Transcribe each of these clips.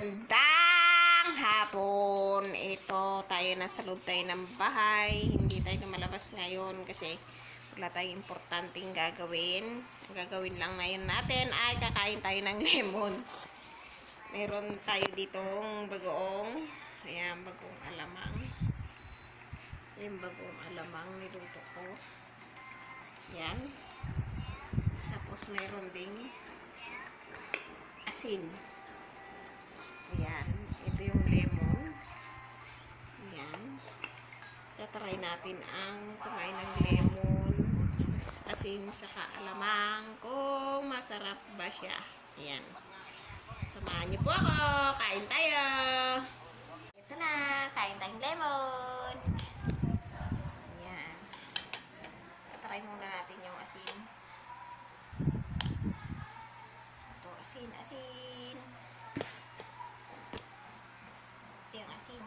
Magandang hapon. Ito, tayo nasa loob tayo ng bahay. Hindi tayo lumalabas ngayon kasi wala tayong importanteng gagawin. Ang gagawin lang ngayon natin ay kakain tayo ng lemon. Meron tayo ditong bagoong. Ayan, bagoong alamang. Yung bagoong alamang niluto ko. Ayan. Tapos meron ding asin. Ayan. Ito yung lemon. Ayan. Tatry natin ang kumain ng lemon, asin, saka alamang kung masarap ba siya. Ayan. Samahan niyo po ako. Kain tayo. Ito na. Kain tayong lemon. Ayan. Tatry muna natin yung asin. Ito, asin, asin. Ito yung asin.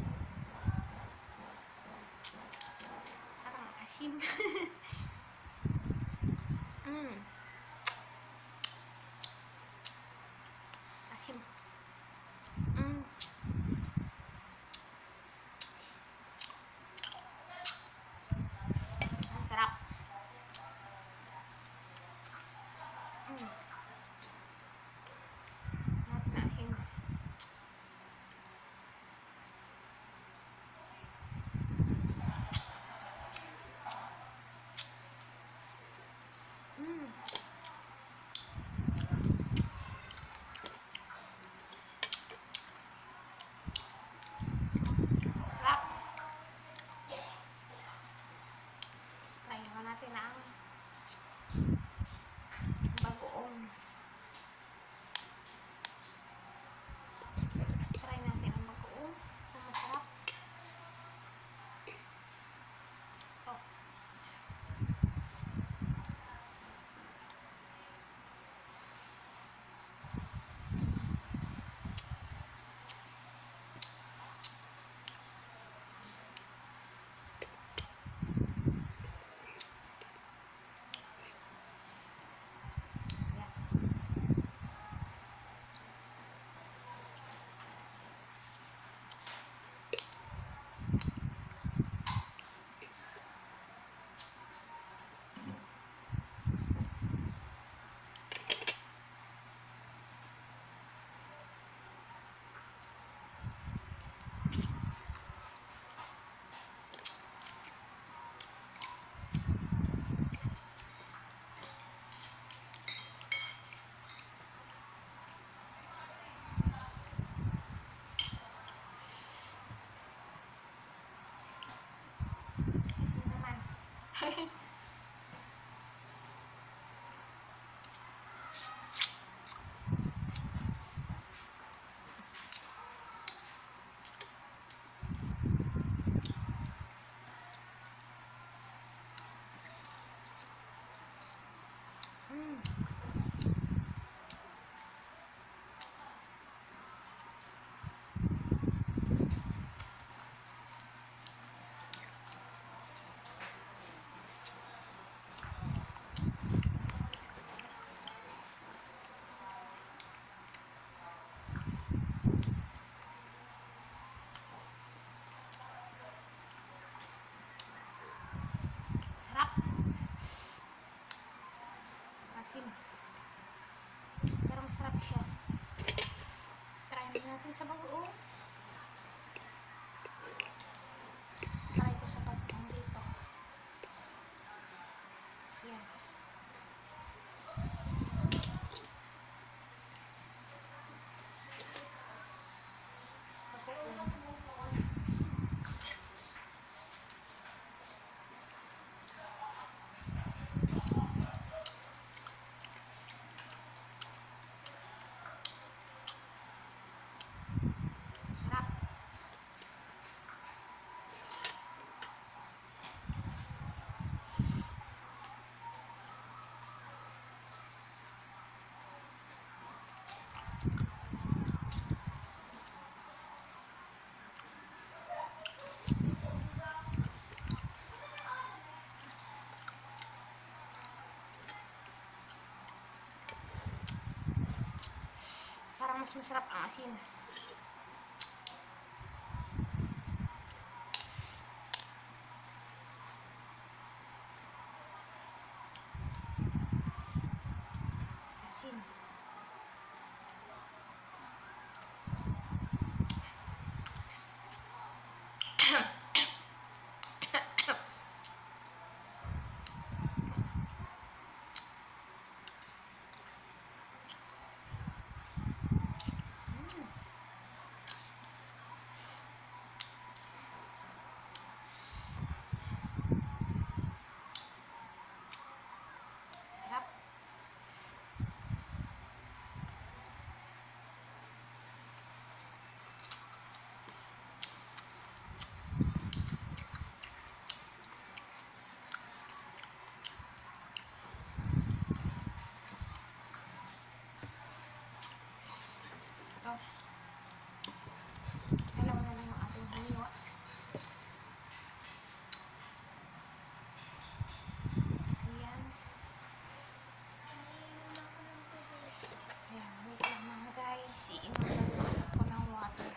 Parang asim. Asim. Ang sarap. Natin na asin. Sarap. Try naman natin ang bagoong. Try natin ang bagoong. Ang masarap. Oh. Asin naman. Sarap. Asim. Pero masarap siya. Try natin sa bagoong. Try ko sa bagoong dito. Yan. Sarap. Parang mas masarap ang asin. asin. Sarap. Ito. Dalawa na lang yung ating hiniwa. Ayan. Ayan, wait lang mga guys. Iinom lang ako ng water.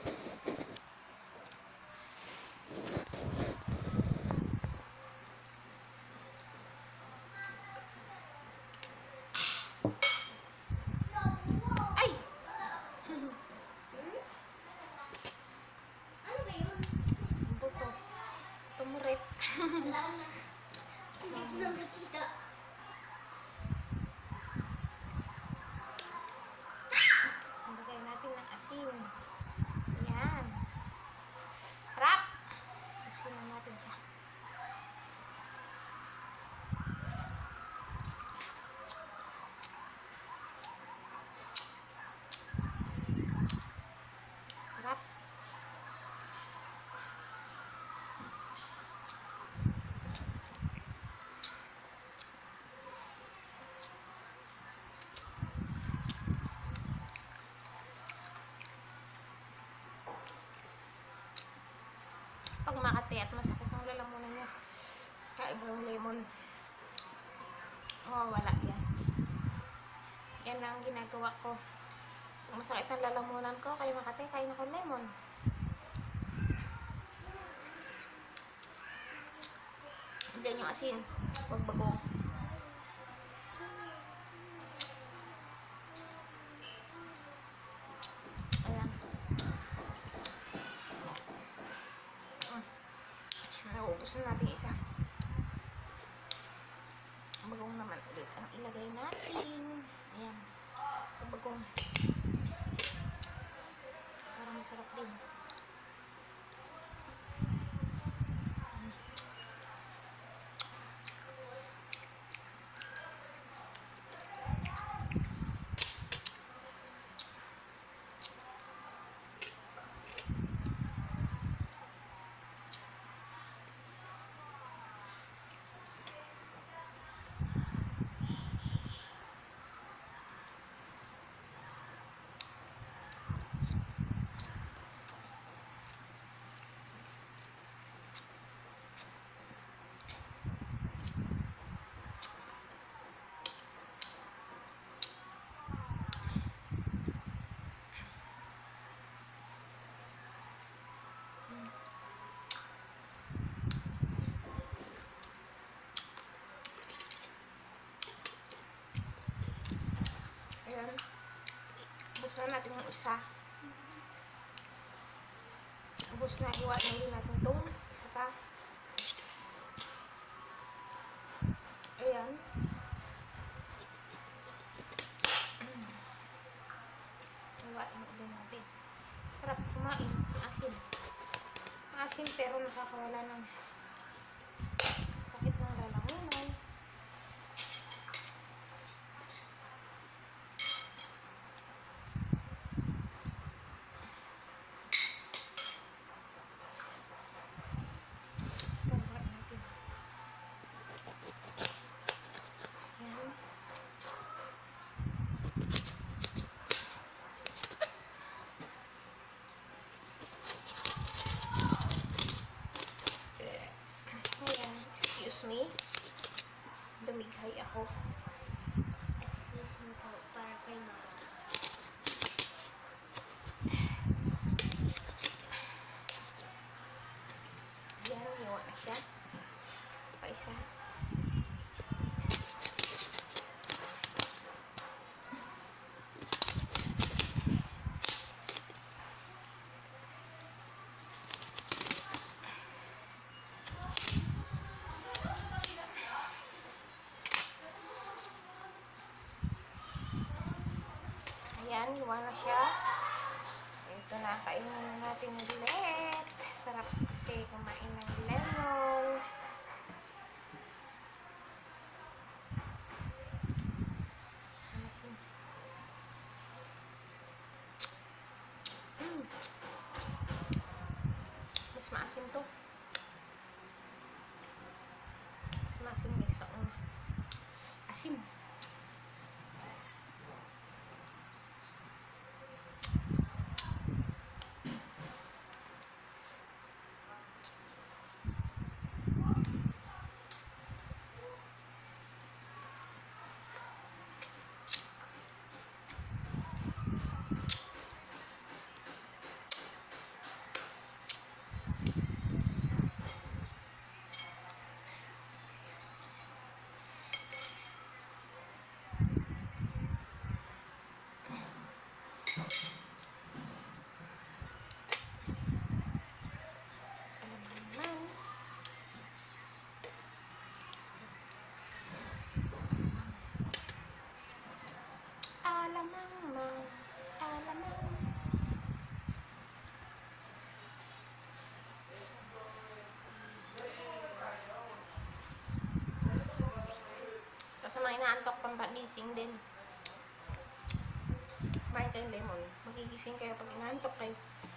Ay! Ano ba yun? Buto. Tumurit. Hindi ko na nakita. Lagay natin ng asin. Ayan. Sarap! Asinan natin siya. Sarap. Pag makati at masakit ang lalamunan niya, kaiba yung lemon. Wala yan. Yan lang ang ginagawa ko. Kung masakit ang lalamunan ko, kaya makati, kain ako lemon. Diyan yung asin. Huwag bagong. Ayan. Nauubos na natin isa. Bagong naman ulit ang ilagay natin. Ayan. Bagong. Para masarap din. Ayan. Ubus na natin yung isa. Ubus na. Iwain din natin itong isa pa. Ayan. Iwain din natin. Sarap kumain. Asin. Asin pero nakakawala ng sakit ng lalamunan. Excuse me. Dumighay ako. Excuse me po, para kay mama. Yan, hiwa na siya. Ito pa isa. Ayan, luwa na siya. Ito na, kainin na natin ulit. Sarap kasi kumain ng lemon. Asin. Mas maasim to. Mas maasim guys sa una. Asim. Alamang, alamang. Kasi mga inaantok pampagising din. Bain kayong lemon. Magigising kayo pag inaantok kayo.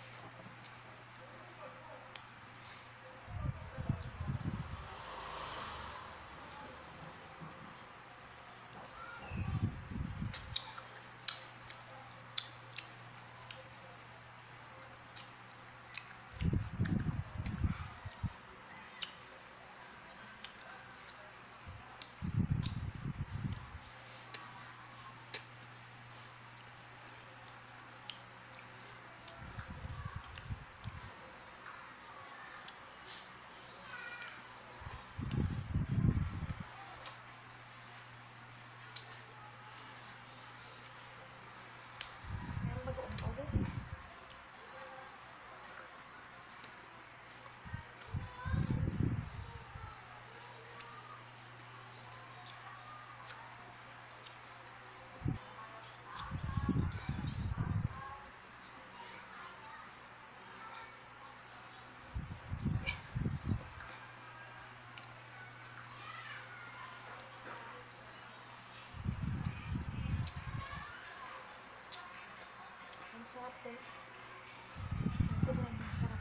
Ang sarap eh. Tignan, ang sarap.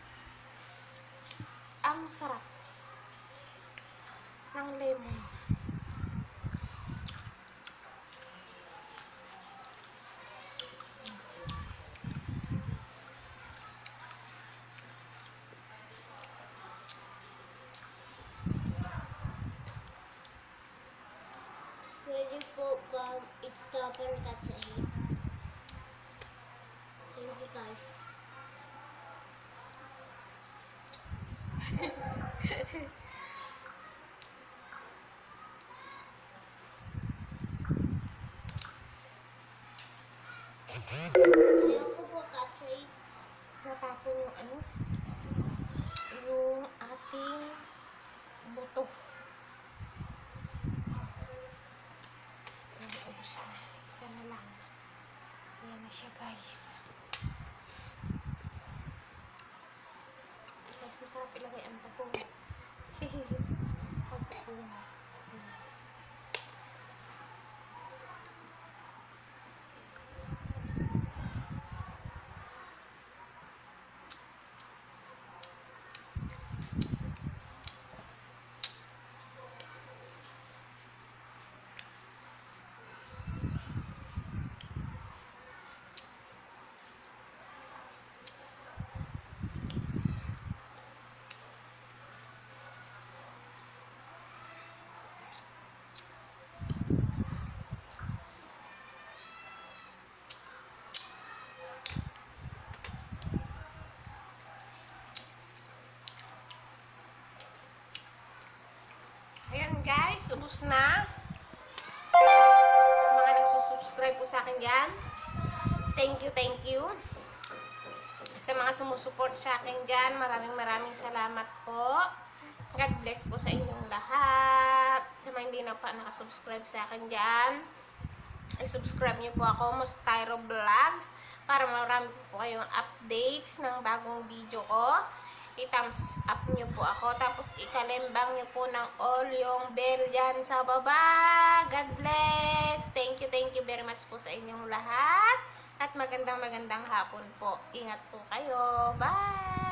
Ang sarap ng lemon. Ready po ba? It's stopper kasi. Thank you guys. Ayoko po kasi. Natapon yung ano? Yung ating buto. Ayan, ubos na. Isa na lang. Ayan na siya guys. Guys, masarap ilagay ang pagong. Ang pagong. Ayan guys, ubos na. Sa mga nagsusubscribe po sa akin dyan, thank you. Sa mga sumusuport sa akin dyan, maraming salamat po. God bless po sa inyong lahat. Sa mga hindi na pa nakasubscribe sa akin dyan, I-subscribe niyo po ako, Mustairo Vlogs, para marami po kayong updates ng bagong video ko. I-thumbs up niyo po ako, tapos ikalembang niyo po ng all yung bell dyan sa baba. God bless! Thank you very much po sa inyong lahat. At magandang hapon po. Ingat po kayo. Bye!